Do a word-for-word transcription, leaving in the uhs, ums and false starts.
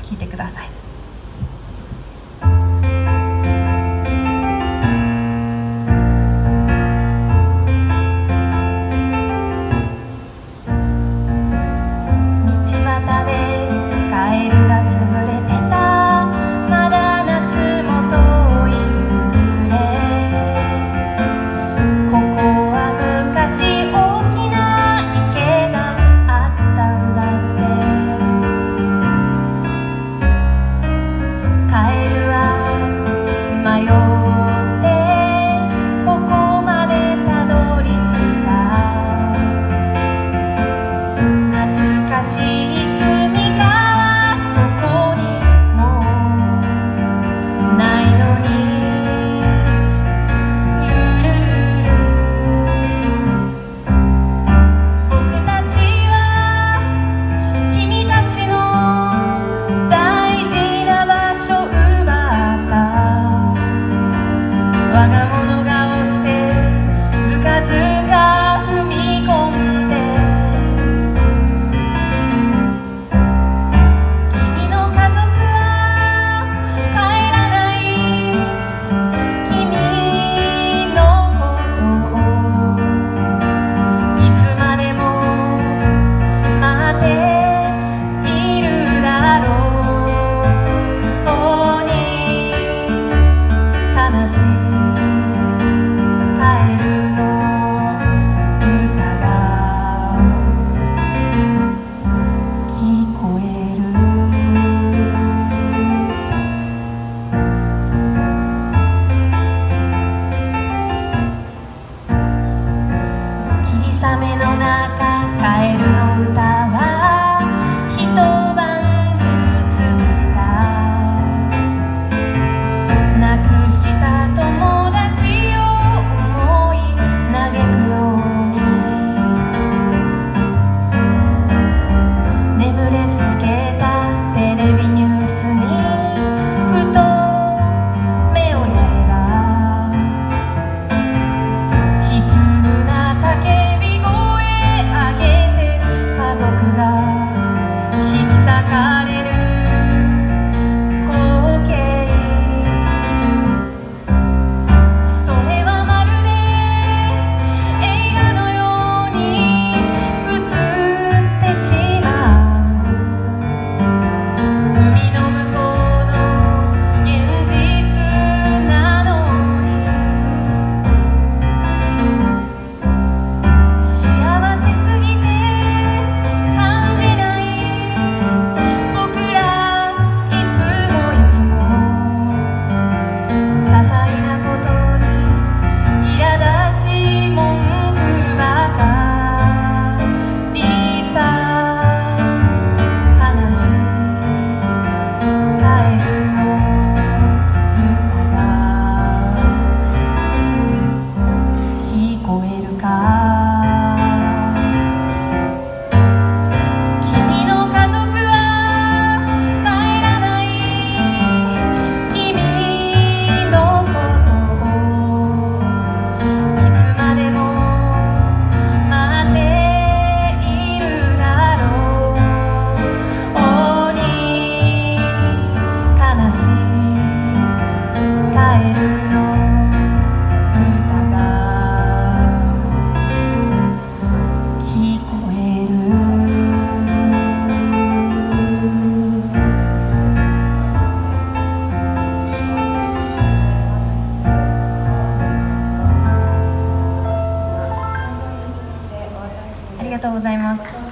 聴いてください。雨の中カエルの歌は一晩中続いた。亡くした友達を思い嘆くように眠れずつけたテレビニュースにふと目をやれば悲痛な叫び引き裂かれる光景、それはまるで映画のように映ってしまう。海の向こうの現実なのに幸せすぎて感じありがとうございます。